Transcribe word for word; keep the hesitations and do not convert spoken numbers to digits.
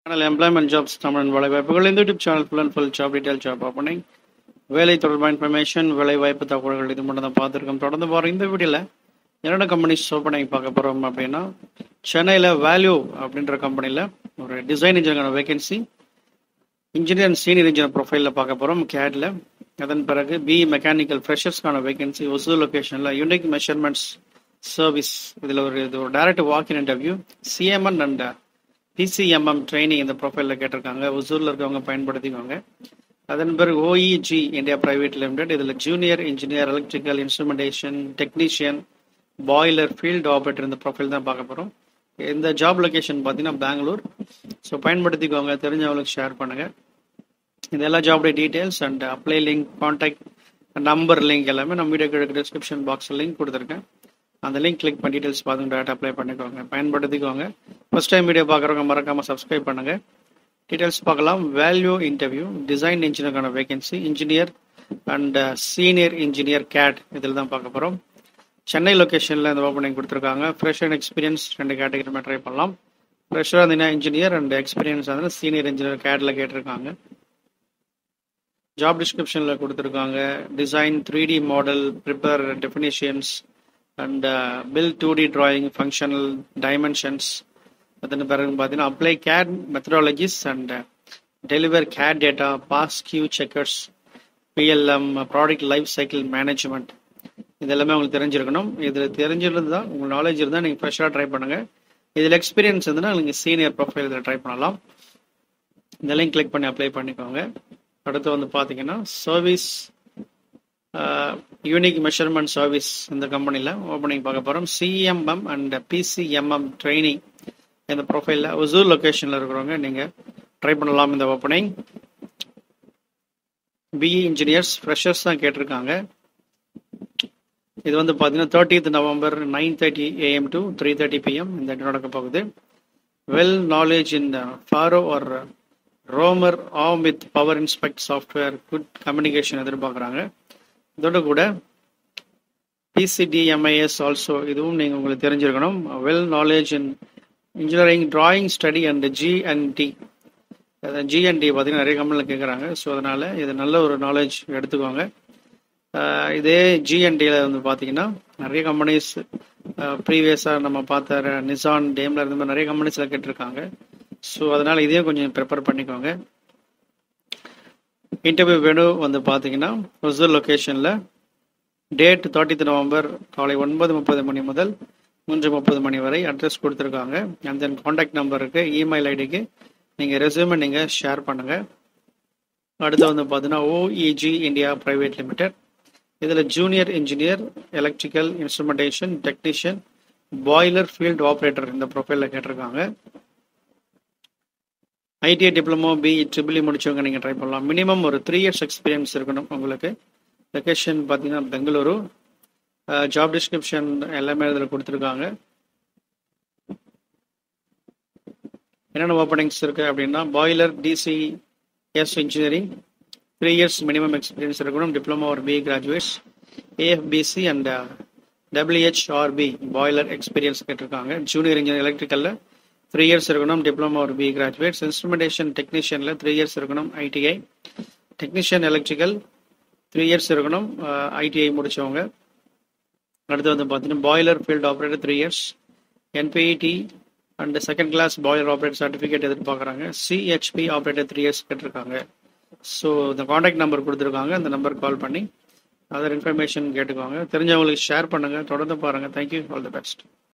Channel employment jobs Tamil வேலைவாய்ப்புகள். இந்த YouTube channel full and full job detail job opening வேலை தொடர்பான இன்ஃபர்மேஷன் வேலைவாய்ப்பு தகவல்கள் இது மட்டும் தான் பார்த்துருக்கோம். தொடர்ந்து போகிற இந்த வீடியோவில் என்னென்ன கம்பெனிஸ் ஓப்பனிங் பார்க்க போகிறோம் அப்படின்னா, சென்னையில் வேல்யூ அப்படின்ற கம்பெனியில் ஒரு டிசைன் இன்ஜினியரான vacancy, engineer and senior engineer ப்ரொஃபைலில் பார்க்க போகிறோம் கேடில். அதன் பிறகு பி மெக்கானிக்கல் ஃப்ரெஷர்ஸ்க்கான வேகன்சி ஒசூர் லொக்கேஷனில் யூனிக் மெஷர்மெண்ட்ஸ் சர்வீஸ், இதில் ஒரு இது ஒரு direct walk in interview, CMN and PCMM training இந்த ப்ரொஃபைலில் கேட்டிருக்காங்க. ஒசூரில் இருக்கவங்க பயன்படுத்திக்கோங்க. அதன் பிறகு ஓஇஜி இந்தியா பிரைவேட் லிமிடெட், இதில் junior engineer electrical instrumentation technician boiler field operator இந்த ப்ரொஃபைல் தான் பார்க்க போகிறோம். இந்த ஜாப் லொக்கேஷன் பார்த்தீங்கன்னா பெங்களூர். ஸோ பயன்படுத்திக்கோங்க, தெரிஞ்சவங்களுக்கு ஷேர் பண்ணுங்கள். இது எல்லா ஜாபுடைய details and apply link, contact number link எல்லாமே நம்ம வீடியோ டிஸ்கிரிப்ஷன் பாக்ஸில் லிங்க் கொடுத்துருக்கேன். அந்த லிங்க் கிளிக் பண்ணி டீட்டெயில்ஸ் பார்த்து டேரக்ட் அப்ளை பண்ணிக்கோங்க, பயன்படுத்திக்கோங்க. ஃபர்ஸ்ட் டைம் வீடியோ பார்க்குறவங்க மறக்காமல் சப்ஸ்கிரைப் பண்ணுங்கள். டீட்டெயில்ஸ் பார்க்கலாம். வேல்யூ இன்டர்வியூ, டிசைன் இன்ஜினியருக்கான vacancy, engineer and senior engineer CAD இதில் தான் பார்க்க போகிறோம். சென்னை லொக்கேஷனில் இந்த ஓப்பனிங் கொடுத்துருக்காங்க. ஃப்ரெஷ் அண்ட் எக்ஸ்பீரியன்ஸ் ரெண்டு கேட்டகரியுமே ட்ரை பண்ணலாம். ஃப்ரெஷ்ஷாக இருந்தீங்கன்னா இன்ஜினியர் அண்ட் எக்ஸ்பீரியன்ஸ் வந்து சீனியர் இன்ஜினியர் கேட்டில் கேட்டிருக்காங்க. ஜாப் டிஸ்கிரிப்ஷனில் கொடுத்துருக்காங்க. Design, three D model, prepare definitions and bill two D drawing, functional dimensions. அதன் பிறகு பார்த்தீங்கன்னா apply CAD methodologies and deliver CAD data, pass Q checkers, PLM, product life cycle management. இது எல்லாமே உங்களுக்கு தெரிஞ்சிருக்கணும். இதில் தெரிஞ்சிருந்து தான் உங்களுக்கு நாலேஜ் இருந்தால் நீங்கள் ஃப்ரெஷ்ஷாக ட்ரை பண்ணுங்கள். இதில் எக்ஸ்பீரியன்ஸ் இருந்ததுன்னா நீங்கள் சீனியர் ப்ரொஃபைல் இதில் ட்ரை பண்ணலாம். இந்த லிங்க் கிளிக் பண்ணி அப்ளை பண்ணிக்கோங்க. அடுத்து வந்து பார்த்தீங்கன்னா சர்வீஸ், யூனிக் மெஷர்மெண்ட் சர்வீஸ் இந்த கம்பெனியில் ஓப்பனிங் பார்க்க போகிறோம். சிஎம்எம் அண்ட் பிசிஎம்எம் ட்ரைனிங் இந்த ப்ரொஃபைலில் ஒசூர் லொக்கேஷனில் இருக்கிறவங்க நீங்கள் ட்ரை பண்ணலாம். இந்த ஓப்பனிங் பிஇ இன்ஜினியர்ஸ் ஃப்ரெஷர்ஸ் தான் கேட்டிருக்காங்க. இது வந்து பார்த்தீங்கன்னா thirtieth November nine thirty AM to three thirty PM இந்த நடக்க போகுது. Well knowledge in Faro or Romer arm with power inspect software, good communication எதிர்பார்க்குறாங்க. இதோட கூட பிசிடிஎம்ஐஎஸ் ஆல்சோ இதுவும் நீங்கள் உங்களுக்கு தெரிஞ்சிருக்கணும். Well knowledge in engineering drawing study and GNT. GNT பார்த்தீங்கன்னா நிறைய கம்பெனியில் கேட்குறாங்க. ஸோ அதனால் இது நல்ல ஒரு நாலேஜ் எடுத்துக்கோங்க. இதே ஜிஎன்டியில் வந்து பார்த்தீங்கன்னா நிறைய கம்பெனிஸ் ப்ரீவியஸாக நம்ம பார்த்த நிசான், டேம்லர் இந்த மாதிரி நிறைய கம்பெனிஸில் கேட்டிருக்காங்க. ஸோ அதனால் இதையும் கொஞ்சம் ப்ரிப்பேர் பண்ணிக்கோங்க. இன்டர்வியூ வேணும் வந்து பார்த்தீங்கன்னா ஒசூர் லொக்கேஷனில் டேட் தேர்ட்டீத் நவம்பர் காலை ஒன்பது முப்பது மணி முதல் மூன்று முப்பது மணி வரை அட்ரஸ் கொடுத்துருக்காங்க. அண்ட் தென் கான்டாக்ட் நம்பருக்கு, இமெயில் ஐடிக்கு நீங்கள் ரெஸ்யூமை நீங்கள் ஷேர் பண்ணுங்கள். அடுத்து வந்து பார்த்தீங்கன்னா ஓஇஜி இந்தியா பிரைவேட் லிமிடெட், இதில் junior engineer electrical instrumentation technician boiler field operator இந்த ப்ரொஃபைலில் கேட்டிருக்காங்க. ITI diploma, B triple E முடிச்சவங்க நீங்கள் ட்ரை பண்ணலாம். மினிமம் ஒரு த்ரீ இயர்ஸ் எக்ஸ்பீரியன்ஸ் இருக்கணும் உங்களுக்கு. லொக்கேஷன் பார்த்தீங்கன்னா பெங்களூரு. ஜாப் டிஸ்கிரிப்ஷன் எல்லாமே இதில் கொடுத்துருக்காங்க. என்னென்ன ஓப்பனிங்ஸ் இருக்குது அப்படின்னா, boiler TCS engineering three years minimum experience இருக்கணும். டிப்ளமோ ஒரு B graduates, AFC and WHRB boiler experience கேட்டிருக்காங்க. ஜூனியர் இன்ஜினியர் எலக்ட்ரிக்கலில் த்ரீ இயர்ஸ் இருக்கணும். டிப்ளமோ ஒரு பி கிராஜுவேட்ஸ். இன்ஸ்ட்ருமெண்டேஷன் டெக்னீஷியனில் த்ரீ இயர்ஸ் இருக்கணும். ITI technician electrical three years இருக்கணும், ஐடிஐ முடித்தவங்க. அடுத்து வந்து பார்த்தீங்கன்னா boiler field operator three years, NPED and second class boiler operator certificate எதிர்பார்க்குறாங்க. சிஹெச்பி ஆப்ரேட்டர் த்ரீ இயர்ஸ் கேட்டிருக்காங்க. ஸோ இந்த காண்டாக்ட் நம்பர் கொடுத்துருக்காங்க, அந்த நம்பருக்கு கால் பண்ணி அதர் இன்ஃபர்மேஷன் கேட்டுக்கோங்க. தெரிஞ்சவங்களுக்கு ஷேர் பண்ணுங்கள். தொடர்ந்து பாருங்கள். Thank you, all the best.